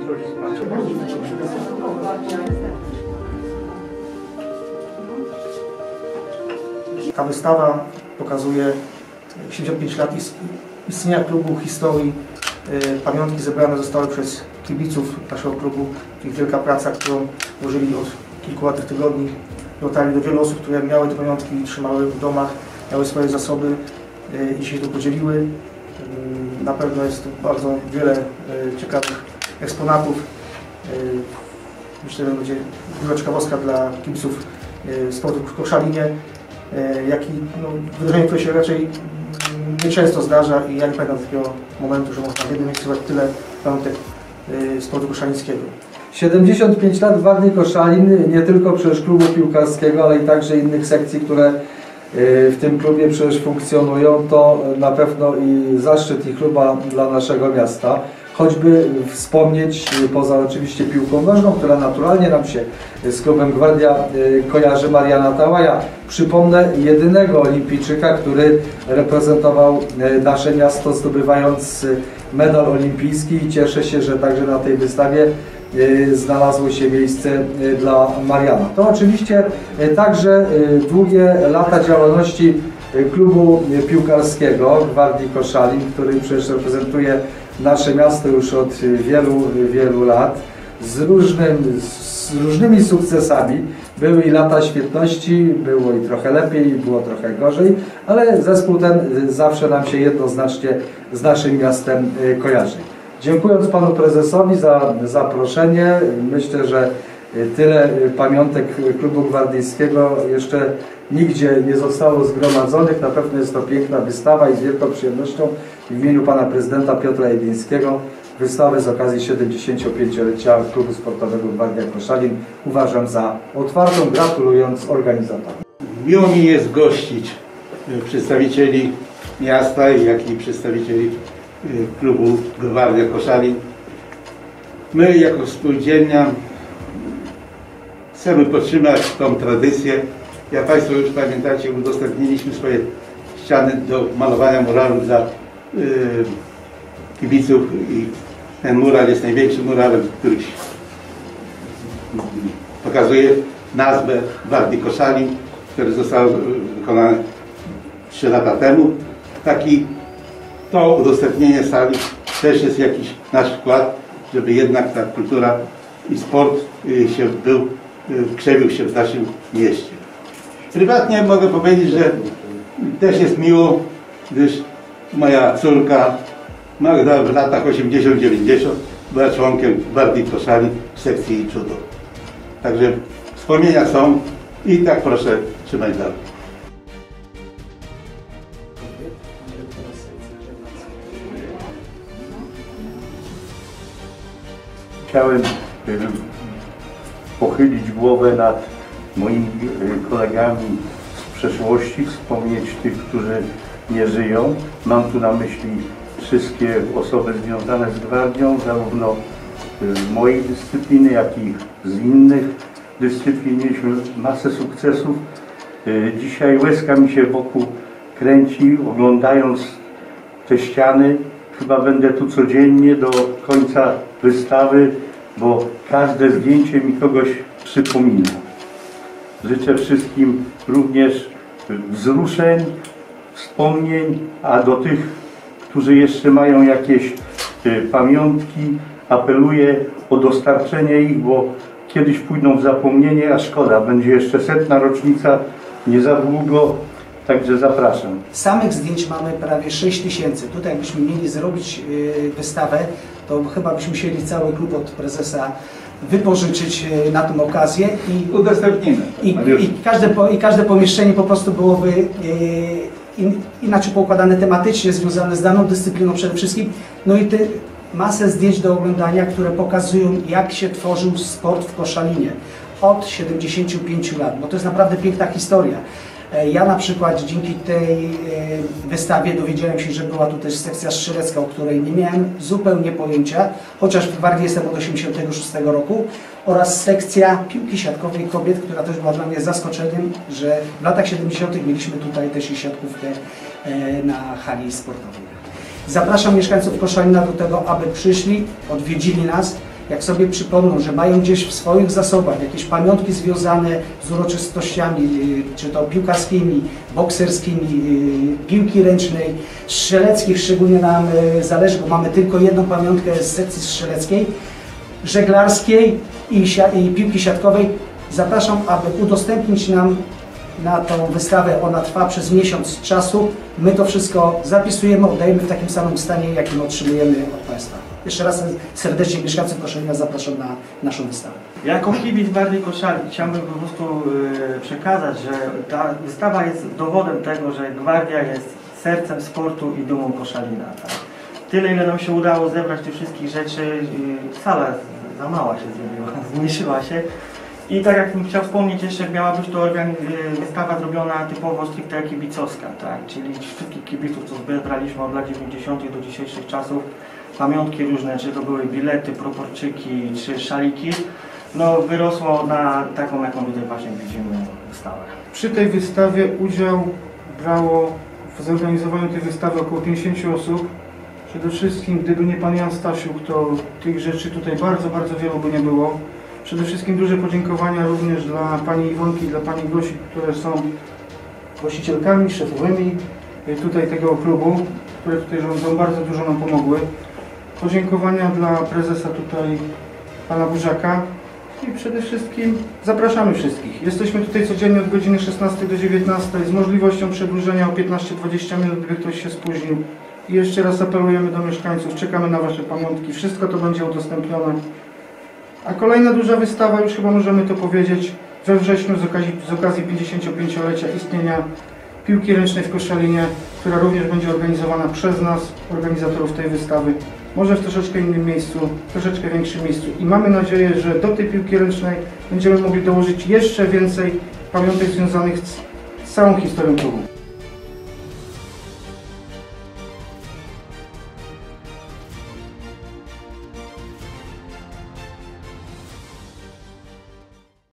Ta wystawa pokazuje 75 lat istnienia klubu, historii. Pamiątki zebrane zostały przez kibiców naszego klubu. Ich wielka praca, którą włożyli od kilku ładnych tygodni. Dotarli do wielu osób, które miały te pamiątki, trzymały w domach, miały swoje zasoby i dzisiaj to podzieliły. Na pewno jest tu bardzo wiele ciekawych eksponatów. Myślę, że będzie duża ciekawostka dla kibiców sportu w Koszalinie, jak i wydarzenie, które się raczej nieczęsto zdarza i ja nie pamiętam takiego momentu, że można w jednym miejscu tyle pamiątek sportu koszalińskiego. 75 lat Gwardii Koszalin, nie tylko przecież klubu piłkarskiego, ale i także innych sekcji, które w tym klubie przecież funkcjonują, to na pewno i zaszczyt i chluba dla naszego miasta. Choćby wspomnieć, poza oczywiście piłką nożną, która naturalnie nam się z klubem Gwardia kojarzy, Mariana Tałaja. Przypomnę jedynego olimpijczyka, który reprezentował nasze miasto, zdobywając medal olimpijski i cieszę się, że także na tej wystawie znalazło się miejsce dla Mariana. To oczywiście także długie lata działalności klubu piłkarskiego Gwardii Koszalin, który przecież reprezentuje nasze miasto już od wielu lat, z różnymi sukcesami. Były i lata świetności, było i trochę lepiej, było trochę gorzej, ale zespół ten zawsze nam się jednoznacznie z naszym miastem kojarzy. Dziękując panu prezesowi za zaproszenie, myślę, że tyle pamiątek klubu gwardyjskiego jeszcze nigdzie nie zostało zgromadzonych. Na pewno jest to piękna wystawa i z wielką przyjemnością w imieniu pana prezydenta Piotra Jedlińskiego wystawę z okazji 75-lecia klubu sportowego Gwardia Koszalin uważam za otwartą, gratulując organizatorom. Miło mi jest gościć przedstawicieli miasta, jak i przedstawicieli klubu Gwardia Koszalin. My jako spółdzielnia chcemy podtrzymać tą tradycję. Jak Państwo już pamiętacie, udostępniliśmy swoje ściany do malowania muralu dla kibiców i ten mural jest największym muralem, który pokazuje nazwę Gwardii Koszalin, który został wykonany 3 lata temu. To udostępnienie sali też jest jakiś nasz wkład, żeby jednak ta kultura i sport krzewił się w naszym mieście. Prywatnie mogę powiedzieć, że też jest miło, gdyż moja córka Magda w latach 80-90 była członkiem Gwardii Koszalin w sekcji judo. Także wspomnienia są i tak proszę trzymać dalej. Chciałem pochylić głowę nad moimi kolegami z przeszłości, wspomnieć tych, którzy nie żyją. Mam tu na myśli wszystkie osoby związane z Gwardią, zarówno z mojej dyscypliny, jak i z innych dyscyplin. Mieliśmy masę sukcesów. Dzisiaj łezka mi się wokół kręci, oglądając te ściany. Chyba będę tu codziennie do końca wystawy, bo każde zdjęcie mi kogoś przypomina. Życzę wszystkim również wzruszeń, wspomnień, a do tych, którzy jeszcze mają jakieś pamiątki, apeluję o dostarczenie ich, bo kiedyś pójdą w zapomnienie, a szkoda, będzie jeszcze 100. rocznica, nie za długo, także zapraszam. Samych zdjęć mamy prawie 6000. Tutaj jakbyśmy mieli zrobić wystawę, to chyba byśmy musieli cały klub od prezesa wypożyczyć na tę okazję i udostępnimy. I każde pomieszczenie po prostu byłoby inaczej poukładane tematycznie, związane z daną dyscypliną przede wszystkim. No i masę zdjęć do oglądania, które pokazują, jak się tworzył sport w Koszalinie od 75 lat, bo to jest naprawdę piękna historia. Ja na przykład dzięki tej wystawie dowiedziałem się, że była tu też sekcja strzelecka, o której nie miałem zupełnie pojęcia, chociaż w Gwardii jestem od 1986 roku, oraz sekcja piłki siatkowej kobiet, która też była dla mnie zaskoczeniem, że w latach 70. mieliśmy tutaj też i siatkówkę na hali sportowej. Zapraszam mieszkańców Koszalina do tego, aby przyszli, odwiedzili nas jak sobie przypomną, że mają gdzieś w swoich zasobach jakieś pamiątki związane z uroczystościami, czy to piłkarskimi, bokserskimi, piłki ręcznej, strzeleckich, szczególnie nam zależy, bo mamy tylko jedną pamiątkę z sekcji strzeleckiej, żeglarskiej i piłki siatkowej. Zapraszam, aby udostępnić nam na tą wystawę. Ona trwa przez miesiąc czasu. My to wszystko zapisujemy, oddajemy w takim samym stanie, jakim otrzymujemy od Państwa. Jeszcze raz serdecznie mieszkańców Koszalina zapraszam na naszą wystawę. Jako kibic Gwardii Koszalin chciałbym po prostu przekazać, że ta wystawa jest dowodem tego, że Gwardia jest sercem sportu i dumą Koszalina. Tak? Tyle, ile nam się udało zebrać tych wszystkich rzeczy, sala za mała się zrobiła, zmniejszyła się. I tak jak bym chciał wspomnieć jeszcze, miała być to wystawa zrobiona typowo stricte kibicowska, tak? Czyli wszystkich kibiców, co zbieraliśmy od lat 90. do dzisiejszych czasów, pamiątki różne, czy to były bilety, proporczyki, czy szaliki, no wyrosło na taką, jaką tutaj właśnie widzimy wystawę. Przy tej wystawie udział brało w zorganizowaniu tej wystawy około 50 osób. Przede wszystkim, gdyby nie pan Jan Stasiuk, to tych rzeczy tutaj bardzo wielu by nie było. Przede wszystkim duże podziękowania również dla pani Iwonki i dla pani Gosi, które są właścicielkami, szefowymi tutaj tego klubu, które tutaj rządzą, bardzo dużo nam pomogły. Podziękowania dla prezesa tutaj, pana Burzaka. I przede wszystkim zapraszamy wszystkich. Jesteśmy tutaj codziennie od godziny 16 do 19 z możliwością przedłużenia o 15-20 minut, gdyby ktoś się spóźnił. I jeszcze raz apelujemy do mieszkańców, czekamy na wasze pamiątki, wszystko to będzie udostępnione. A kolejna duża wystawa, już chyba możemy to powiedzieć, we wrześniu z okazji 55-lecia istnienia piłki ręcznej w Koszalinie, która również będzie organizowana przez nas, organizatorów tej wystawy. Może w troszeczkę innym miejscu, troszeczkę większym miejscu. I mamy nadzieję, że do tej piłki ręcznej będziemy mogli dołożyć jeszcze więcej pamiątek związanych z całą historią klubu.